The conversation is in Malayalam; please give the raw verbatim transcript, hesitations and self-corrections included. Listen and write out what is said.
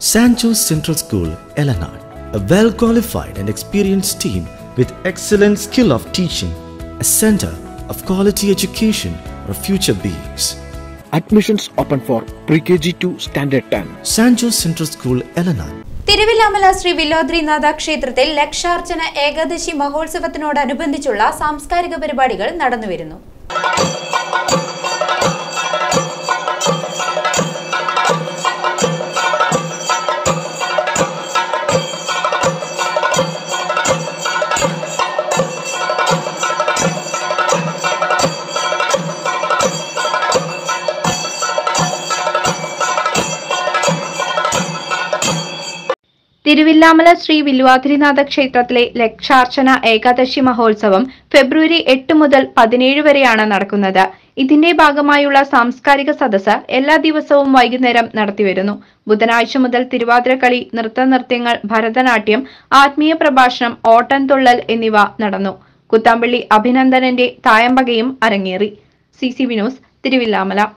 Sancho Central School, Eleanor, a well-qualified and experienced team with excellent skill of teaching, a center of quality education for future beings. Admissions open for pre-K G to Standard ten. Sancho Central School, Eleanor. Thiruvilwamala Shri Vilwadrinatha ക്ഷേത്രത്തിൽ ലക്ഷാർച്ചന ഏകാദശി മഹോത്സവത്തിനോടനുബന്ധിച്ചുള്ള സാംസ്കാരിക പരിപാടികൾ നടന്നുവരുന്നു. തിരുവില്ലാമല ശ്രീ വില്വാദ്രിനാഥ ക്ഷേത്രത്തിലെ ലക്ഷാർച്ചന ഏകാദശി മഹോത്സവം ഫെബ്രുവരി എട്ട് മുതൽ പതിനേഴ് വരെയാണ് നടക്കുന്നത്. ഇതിന്റെ ഭാഗമായുള്ള സാംസ്കാരിക സദസ്സ് എല്ലാ ദിവസവും വൈകുന്നേരം നടത്തിവരുന്നു. ബുധനാഴ്ച മുതൽ തിരുവാതിരക്കളി, നൃത്തനൃത്യങ്ങൾ, ഭരതനാട്യം, ആത്മീയ പ്രഭാഷണം, ഓട്ടൻതുള്ളൽ എന്നിവ നടന്നു. കുത്താമ്പള്ളി അഭിനന്ദനന്റെ തായമ്പകയും അരങ്ങേറി. C C V news, Thiruvilwamala.